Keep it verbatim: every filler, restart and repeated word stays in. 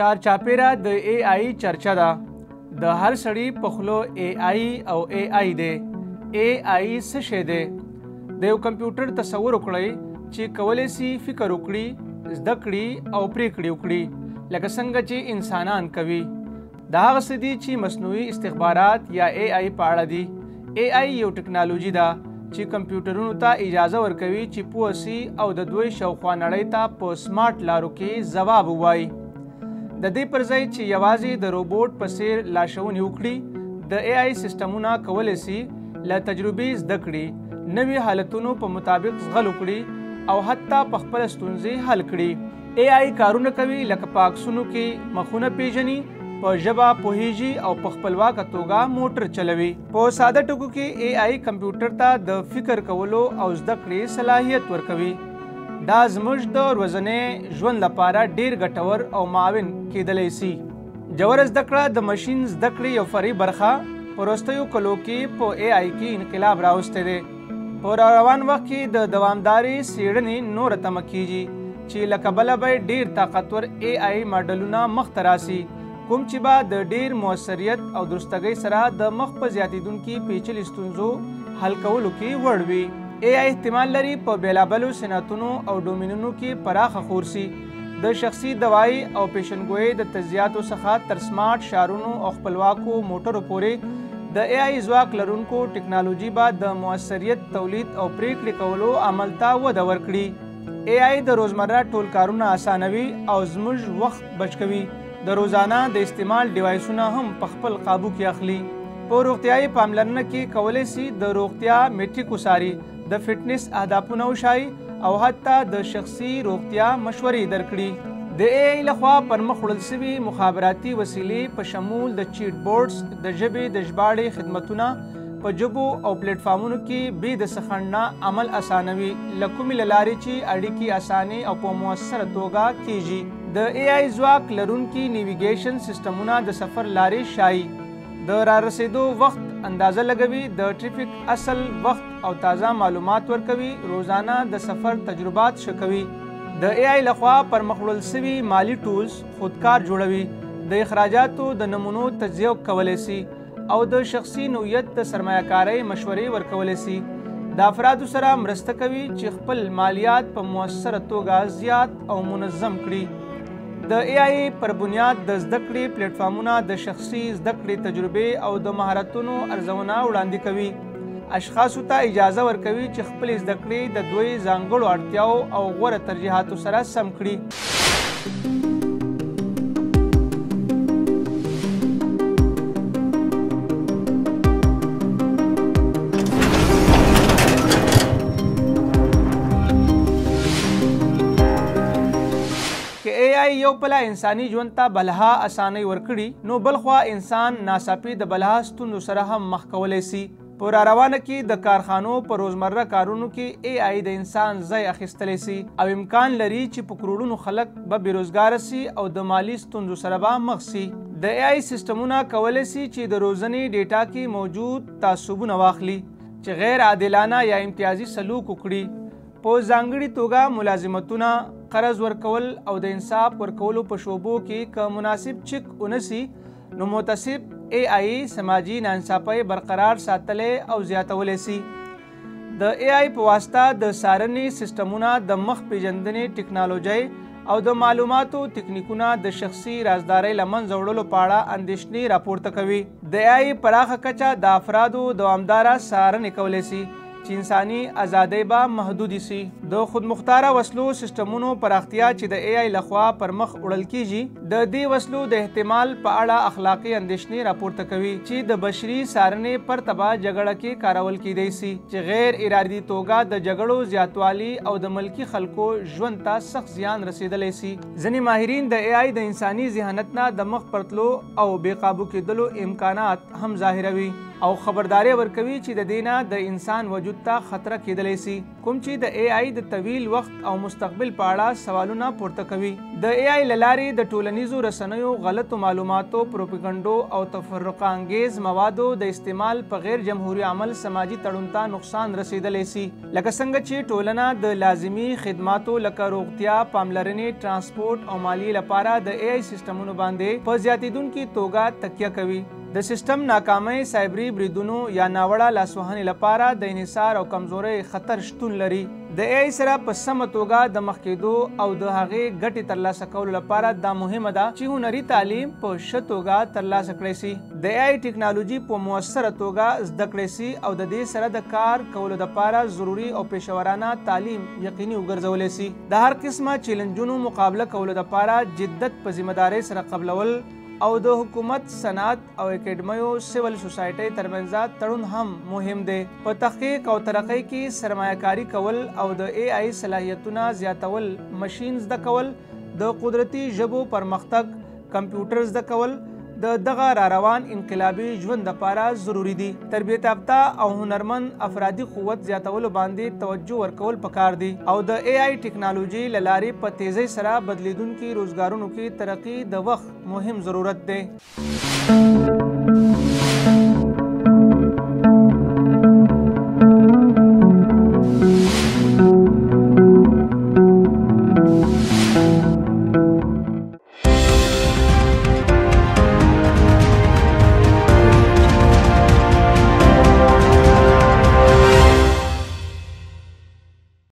چار چاپیره د ای آی چرچه ده. د هر سړي په خولو ای آی او ای آی دی. ای آی څه شی دی؟ د یو کمپیوټر تصور وکړئ چې کولی سي فکر وکړي، زده کړي او پریکړې وکړي لکه څنګه چې انسانان کوي. دا هغه څه دي چې مصنوعي استخبارات یا ای آی په اړه دي. ای آی یو ټکنالوژي ده چې کمپیوټرونو ته اجازه ورکوي چې پوه سي او د دوی شاوخوا نړۍ ته په سمارټ لارو کې ځواب ووایي. د دې پر ځای چې یوازې د روبوټ په څیر لارښوونې وکړي، د ای آی سیسټمونه کولی سي له تجربې زده کړي، نوي حالتونو په مطابق زغل وکړي او حتی په خپله ستونزې حل کړي. ای آی کارونه کوي لکه په عکسونو کې مخونه پیژني، په ژبه پوهیږي او په خپلواکه توګه موټر چلوي. په ساده ټکو کې ای آی کمپیوټر ته د فکر کولو او زده کړې صلاحیت ورکوي. دا زموږ د ورځني ژوند لپاره ډیر ګټور او معاون کیدلی سي. ژوره زده کړه د ماشین زده کړې یو فرعي برخه په وروستیو کلو کې په ای آی کې انقلاب راوستی دی. په روان وخت کې د دوامدارې څېړنې نوره تمه کیږي چې له کبله به ډیر طاقتور ای آی ماډلونه مخته راسي، کوم چې به د ډیر موثریت او درستګۍ سره د مخ په زیاتېدونکي پیچلي ستونزو حل کولو کې وړ وي. ای آی احتمال لري په بېلابېلو صنعتونو او ډومینونو کې پراخه خور سي، د شخصي دوایي او پیشنګویۍ د تجهیزاتو څخه تر سمارټ ښارونو او خپلواکو موټرو پورې د ای آی ځواک لرونکو ټکنالوژي به د موثریت تولید او پریکړې کولو عمل ته وده ورکړي. ای آی د روزمره ټول کارونه اسانوي او زموږ وخت بچ کوي. د روزانه د استعمال ډیوایسونه هم په خپل قابو کې اخلي. په روغتیایي پاملرنه کې کولی سي د روغتیا میټریک وڅاري، د فټنس اهدافونه وښایي او حتی د شخصي روغتیا مشورې درکړي. د ای آی لخوا پرمخ وړل سوي مخابراتي وسیلې په شمول د چیټ بورډز، د ژبې د ژباړې خدمتونه په ژبو او پلیټفارمونو کې بې د سخن نه عمل اسانوي، له کومې له لارې چې اړیکې اسانې او په مؤثره توګه کیږي. د ای آی ځواک لرونکي نیویګیشن سیسټمونه د سفر لارې ښایي، د رارسېدو وخت اندازه لګوي، د ټریفیک اصل وخت او تازه معلومات ورکوي، روزانه د سفر تجربات ښه کوي. د ای آی لخوا پرمخ وړل سوي مالي ټولز خودکار جوړوي، د اخراجاتو د نمونو تجزیه کولی سي او د شخصي نوعیت د سرمایه کارۍ مشورې ورکولی سي. د افرادو سره مرسته کوي چې خپل مالیات په مؤثره توګه زیات او منظم کړي. د ای آی پر بنیاد د زده کړې پلیټفارمونه د شخصي زده کړې تجربې او د مهارتونو ارزونه وړاندې کوي. اشخاصو ته اجازه ورکوي چې خپلې زده کړې د دوی ځانګړو اړتیاو او غوره ترجیحاتو سره سم کړي. ای آی یو پله انساني ژوند ته بلها اسانۍ ورکړي، نو بلخوا انسان ناڅاپي د بلها ستونزو سره هم مخ کولی سي. په راروانه کې د کارخانو په روزمره کارونو کې ای آی د انسان ځای اخیستلی سي او امکان لري چې په کروڑونو خلک به بېروزګاره سي او د مالي ستونزو سره به مخ سي. د ای آی سیسټمونه کولی سي چې د روزنې ډیټا کې موجود تعصبونه واخلي چې غیر عادلانه یا امتیازي سلوک وکړي. په ځانګړې توګه ملازمتونه، قرض ورکول او د انصاف ورکولو په شعبو کې که مناسب چک ونسي، نو متصب ای آی سماجي ناانصافۍ برقرار ساتلی او زیاتولی سي. د ای آی په واسطه د څارنې سیسټمونه د مخ پیژندنې ټکنالوژۍ او د معلوماتو تکنیکونه د شخصي رازدارۍ له منځه وړلو په اړه اندېښنې راپورته کوي. د ای آی پراخه کچه د افرادو دوامداره څارنې کولی سي چې انساني ازادۍ به محدودې سي. د خودمختاره وسلو سیسټمونو پراختیا چې د ای آی لخوا پر مخ وړل کیږي، د دې وسلو د احتمال په اړه اخلاقي اندېښنې راپورته کوي چې د بشري څارنې پرته به جګړه کې کارول کیدی سي، چې غیر ارادي توګه د جګړو زیاتوالي او د ملکي خلکو ژوند ته سخت زیان رسیدلی سي. ځینې ماهرین د ای آی د انساني ذهانت نه د مخ پرتلو او بې قابو کېدلو امکانات هم ظاهروي. او خبرداري ورکوي چې د دینه د انسان وجود ته خطر کېدلی سي، کوم چې د ای آی د طویل وخت او مستقبل په اړه سوالونه پورته کوي. د ای آی له لارې د ټولنیزو رسنیو غلطو معلوماتو، پروپاګانډو او تفرقه انګیز موادو د استعمال په غیر جمهوري عمل سماجي تړون ته نقصان رسیدلی سي، لکه څنګه چې ټولنه د لازمي خدماتو لکه روغتیا، پاملرنې، ترانسپورت او مالیې لپاره د ای آی سیستمونو باندې په زیاتېدونکي توګه تکیه کوي. د سیستم ناکامۍ، سایبري بریدونو یا ناوړه لاسوهنې لپاره د انحصار او کمزورۍ خطر شتون لري. د ای آی سره په سمه توګه د مخ کېدو او د هغې ګټې ترلاسه کولو لپاره دا مهمه ده چې هنري تعلیم په ښه توګه ترلاسه کړی سي، د ای آی ټیکنالوژي په مؤثره توګه زده کړی سي او د دې سره د کار کولو لپاره ضروري او پیشورانه تعلیم یقیني وګرځولی سي. د هر قسمه چیلنجونو مقابله کولو لپاره جدت په ذمهدارۍ سره قبلول او د حکومت، صنعت او اکیډمیو، سیول سوسایټۍ ترمنځ تړون هم مهم دی. په تحقیق او ترقۍ کې سرمایه کاري کول او د ای آی صلاحیتونه زیاتول، ماشین زده کول، د قدرتي ژبو پرمختګ، کمپیوټر زده کول د دغه را روان انقلابي ژوند لپاره ضروری دي. تربیت یافته او هنرمند افرادي قوت زیاتولو باندې توجه ورکول پکار دي او د ای آی ټیکنالوژي له لارې په تیزۍ سره بدلیدونکي روزګارونو کې ترقي د وخت مهم ضرورت دی.